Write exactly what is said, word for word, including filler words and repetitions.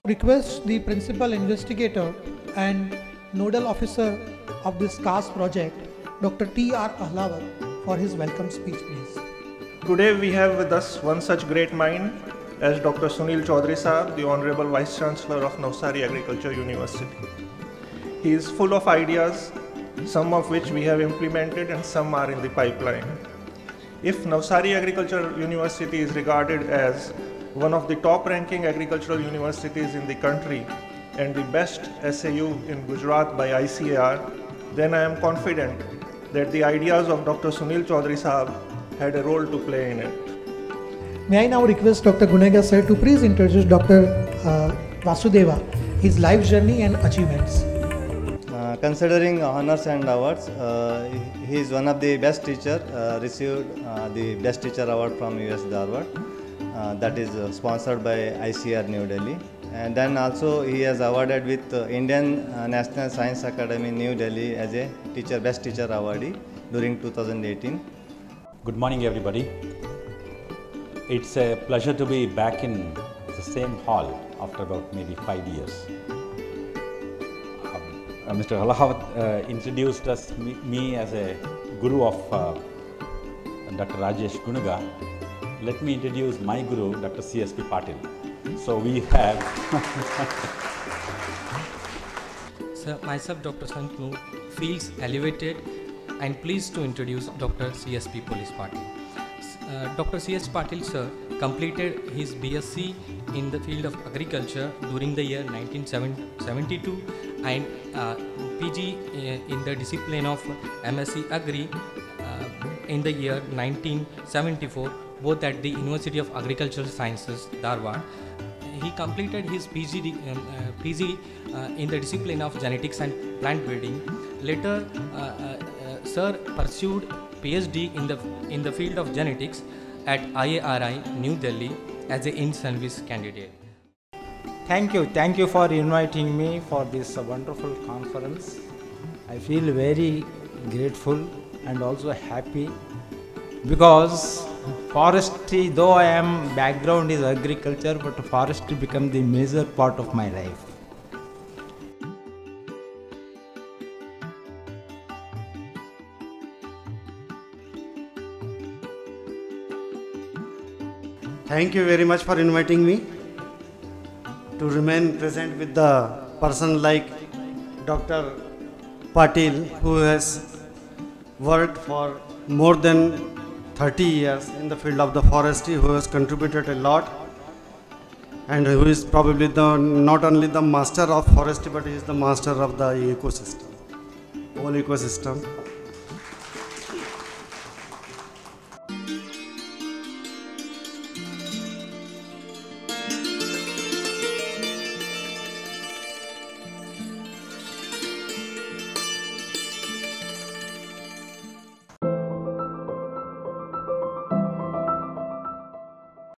Request the principal investigator and nodal officer of this C A S project, Doctor T R Ahlawat, for his welcome speech, please. Today we have with us one such great mind as Doctor Sunil Chaudhary Sahab, the Honorable Vice Chancellor of Navsari Agriculture University. He is full of ideas, some of which we have implemented and some are in the pipeline. If Navsari Agriculture University is regarded as one of the top-ranking agricultural universities in the country and the best S A U in Gujarat by I C A R, then I am confident that the ideas of Doctor Sunil Chaudhary Sahab had a role to play in it. May I now request Doctor Gunega sir to please introduce Doctor Uh, Vasudeva, his life journey and achievements. Uh, considering honors and awards, uh, he is one of the best teacher, uh, received uh, the best teacher award from U S Dharwad. Uh, that is uh, sponsored by I C A R New Delhi, and then also he has awarded with uh, Indian uh, National Science Academy New Delhi as a teacher best teacher awardee during two thousand eighteen. Good morning everybody. It's a pleasure to be back in the same hall after about maybe five years. Um, uh, Mister Ahlawat uh, introduced us, me, me as a guru of uh, Doctor Rajesh Gunaga. Let me introduce my guru, Doctor C S P Patil. So we have Sir, myself, Doctor Santanu, feels elevated and pleased to introduce Doctor C S P Police Patil. Uh, Doctor C S Patil sir completed his B S c in the field of agriculture during the year nineteen seventy-two and uh, P G in the discipline of M S c Agri uh, in the year nineteen seventy-four, both at the University of Agricultural Sciences, Dharwad. He completed his P G, um, uh, P G uh, in the discipline of genetics and plant breeding. Later, uh, uh, uh, Sir pursued P H D in the in the field of genetics at I A R I, New Delhi, as an in-service candidate. Thank you, thank you for inviting me for this uh, wonderful conference. I feel very grateful and also happy because forestry, though I am background is agriculture, but forestry become the major part of my life. Thank you very much for inviting me to remain present with the person like Doctor Patil, who has worked for more than thirty years in the field of the forestry, who has contributed a lot and who is probably the not only the master of forestry, but he is the master of the ecosystem, whole ecosystem.